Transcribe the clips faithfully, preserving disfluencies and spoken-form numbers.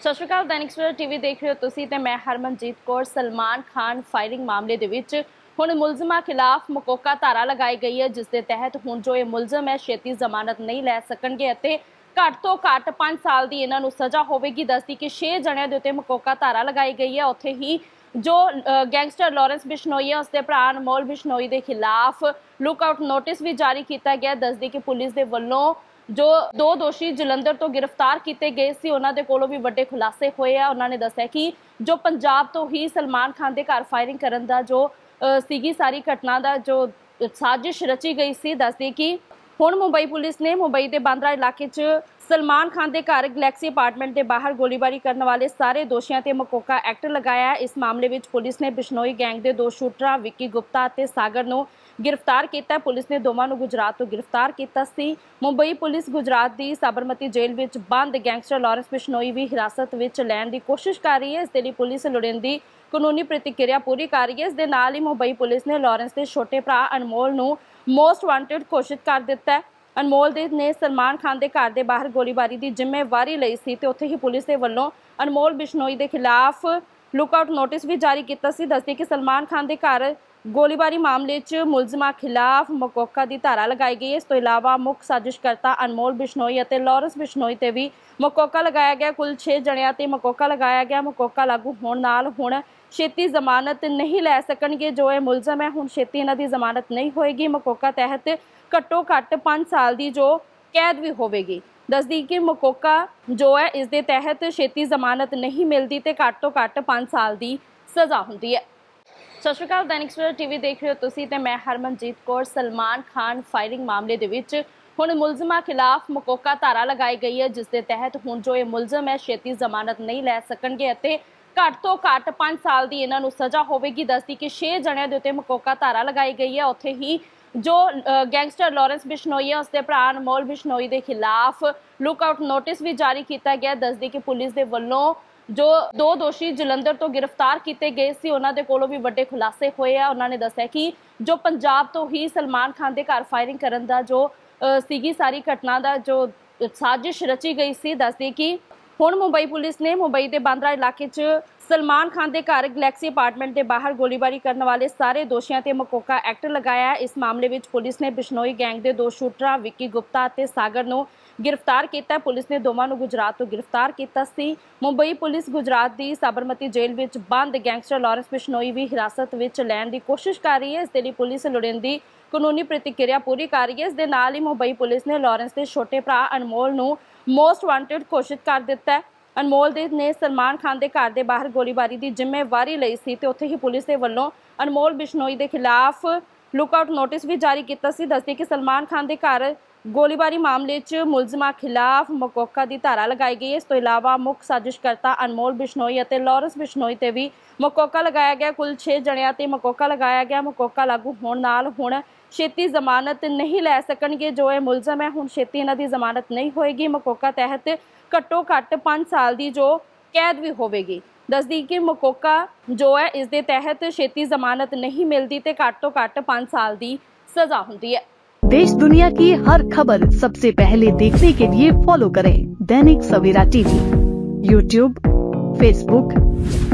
ਸਤਿ ਸ਼੍ਰੀ ਅਕਾਲ। दैनिक सवेरा टीवी देख रहे हो ਤੁਸੀਂ ਤੇ ਮੈਂ ਹਰਮਨਜੀਤ ਕੌਰ। ਸਲਮਾਨ ਖਾਨ ਫਾਇਰਿੰਗ ਮਾਮਲੇ ਦੇ ਵਿੱਚ ਹੁਣ ਮੁਲਜ਼ਮਾਂ ਖਿਲਾਫ ਮਕੋਕਾ ਧਾਰਾ ਲਗਾਈ ਗਈ ਹੈ, ਜਿਸ ਦੇ ਤਹਿਤ ਹੁਣ ਜੋ ਇਹ ਮੁਲਜ਼ਮ ਹੈ ਛੇਤੀ ਜ਼ਮਾਨਤ ਨਹੀਂ ਲੈ ਸਕਣਗੇ ਅਤੇ ਘੱਟ ਤੋਂ ਘੱਟ ਪੰਜ ਸਾਲ ਦੀ ਇਹਨਾਂ ਨੂੰ ਸਜ਼ਾ ਹੋਵੇਗੀ। ਦੱਸਦੀ ਕਿ ਛੇ ਜਣਿਆਂ ਦੇ ਉੱਤੇ ਮਕੋਕਾ ਧਾਰਾ ਲਗਾਈ ਗਈ ਹੈ। ਉੱਥੇ ਹੀ ਜੋ ਗੈਂਗਸਟਰ ਲਾਰੈਂਸ ਬਿਸ਼ਨੋਈ ਹੈ ਉਸਦੇ ਭਰਾ ਅਨਮੋਲ ਬਿਸ਼ਨੋਈ ਦੇ ਖਿਲਾਫ ਲੁੱਕਆਊਟ ਨੋਟਿਸ ਵੀ ਜਾਰੀ ਕੀਤਾ ਗਿਆ। ਦੱਸਦੀ ਕਿ ਪੁਲਿਸ ਦੇ ਵੱਲੋਂ जो दो दोषी जलंधर तो गिरफ्तार किए गए सी, उन्होंने कोलों भी वड्डे खुलासे होए आ। उन्होंने दस्सिया कि जो पंजाब तो ही सलमान खान के घर फायरिंग करन दा जो सीगी सारी घटना दा जो साजिश रची गई सी। दसदे कि हुण मुंबई पुलिस ने मुंबई के बांद्रा इलाके च सलमान खान के घर गैलेक्सी अपार्टमेंट के बाहर गोलीबारी करने वाले सारे दोषियों ते मकोका एक्ट लगाया। इस मामले में पुलिस ने बिश्नोई गैंग के दो शूटरां विक्की गुप्ता ते सागर नूं गिरफ्तार किया। पुलिस ने दोवां नूं गुजरात तो गिरफ्तार किया सी। मुंबई पुलिस गुजरात की साबरमती जेल में बंद गैंगस्टर लारैंस बिश्नोई भी हिरासत में लैण की कोशिश कर रही है। इस लई पुलिस लोड़ींदी कानूनी प्रतिक्रिया पूरी कर रही है। इस दे नाल ही मुंबई पुलिस ने लारैंस के छोटे भरा अनमोल नूं मोस्ट वांटेड घोषित कर दिता है। अनमोल दे ने सलमान खान के घर के बाहर गोलीबारी की जिम्मेवारी लई सी ते उत्थे ही पुलिस के वल्लों अनमोल बिश्नोई के खिलाफ लुकआउट नोटिस भी जारी किया सी। दसदे कि सलमान खान के घर गोलीबारी मामले च मुलजमां खिलाफ मकोका की धारा लगाई गई है। इस तो इलावा मुख साजिशकर्ता अनमोल बिश्नोई और लारैंस बिश्नोई ते भी मकोका लगाया गया। कुल छे जणियां ते मकोका लगाया गया। मकोका लागू होने नाल हुण छेती जमानत नहीं लै सकणगे। जो ये मुलजम है हुण छेती इन्हां दी जमानत नहीं होएगी। मकोका तहत घट्टो घट्ट पाँच साल की जो कैद भी होवेगी। दसदी कि मकोका जो है इस दे तहत छेती जमानत नहीं मिलती ते घट तो घट पाँच साल की सज़ा हुंदी है। सत श्री अकाल। दैनिक सवेरा टीवी देख रहे हो ਤੁਸੀਂ ਤੇ ਮੈਂ ਹਰਮਨਜੀਤ ਕੌਰ। सलमान खान फायरिंग मामले ਦੇ ਵਿੱਚ ਹੁਣ ਮੁਲਜ਼ਮਾਂ ਖਿਲਾਫ ਮਕੋਕਾ ਧਾਰਾ ਲਗਾਈ ਗਈ ਹੈ, ਜਿਸ ਦੇ ਤਹਿਤ ਹੁਣ ਜੋ ਇਹ ਮੁਲਜ਼ਮ ਹੈ ਛੇਤੀ ਜ਼ਮਾਨਤ ਨਹੀਂ ਲੈ ਸਕਣਗੇ ਅਤੇ ਘੱਟ ਤੋਂ ਘੱਟ ਪੰਜ ਸਾਲ ਦੀ ਇਹਨਾਂ ਨੂੰ ਸਜ਼ਾ ਹੋਵੇਗੀ। ਦੱਸਦੀ ਕਿ ਛੇ ਜਣਿਆਂ ਦੇ ਉੱਤੇ ਮਕੋਕਾ ਧਾਰਾ ਲਗਾਈ ਗਈ ਹੈ। ਉੱਥੇ ਹੀ जो गैंगस्टर लारैंस बिश्नोई है उसके भरा अनमोल बिश्नोई के खिलाफ लुकआउट नोटिस भी जारी किया गया। दसदी कि पुलिस के वल्लों जो दो दोषी जलंधर तो गिरफ्तार किए गए सी, उन्होंने कोलों भी वड्डे खुलासे होए आ। उन्होंने दस्सिया कि जो पंजाब तो ही सलमान खान के घर फायरिंग करन दा जो सीगी सारी घटना दा जो साजिश रची गई सी। दसदी कि हुण मुंबई पुलिस ने मुंबई के बांद्रा इलाके च सलमान खान के घर गैलेक्सी अपार्टमेंट के बाहर गोलीबारी करने वाले सारे दोषियों ते मकोका एक्ट लगाया। इस मामले में पुलिस ने बिश्नोई गैंग के दो शूटरां विक्की गुप्ता ते सागर नूं गिरफ्तार किया। पुलिस ने दोवां नूं गुजरात तो गिरफ्तार किया सी। मुंबई पुलिस गुजरात की साबरमती जेल में बंद गैंगस्टर लारैंस बिश्नोई भी हिरासत में लैण की कोशिश कर रही है। इस लई पुलिस लोड़ींदी कानूनी प्रतिक्रिया पूरी कर रही है। इस दे नाल ही मुंबई पुलिस ने लारैंस के छोटे भरा अनमोल नूं मोस्ट वांटेड घोषित कर दिता है। अनमोल दे ने सलमान खान के घर के बाहर गोलीबारी की जिम्मेवारी लई सी ते उत्थे ही पुलिस के वल्लों अनमोल बिश्नोई के खिलाफ लुकआउट नोटिस भी जारी किया सी। दसदे कि सलमान खान के घर गोलीबारी मामले च मुलजमां खिलाफ मकोका की धारा लगाई गई है। इस तो इलावा मुख साजिशकर्ता अनमोल बिश्नोई और लारैंस बिश्नोई ते भी मकोका लगाया गया। कुल छे जणियां ते मकोका लगाया गया। मकोका लागू होने नाल हुण छेती जमानत नहीं लै सकणगे। जो ये मुलजम है हुण छेती इन्हां दी जमानत नहीं होएगी। मकोका तहत घट्टो घट्ट पाँच साल की जो कैद भी होवेगी। दसदी कि मकोका जो है इस दे तहत छेती जमानत नहीं मिलती ते घट तो घट पाँच साल की सज़ा हुंदी है। देश दुनिया की हर खबर सबसे पहले देखने के लिए फॉलो करें Dainik Savera TV, YouTube, Facebook,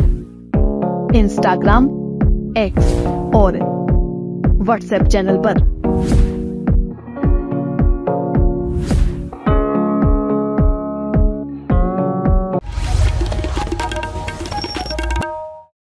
Instagram, X और व्हाट्सएप चैनल पर।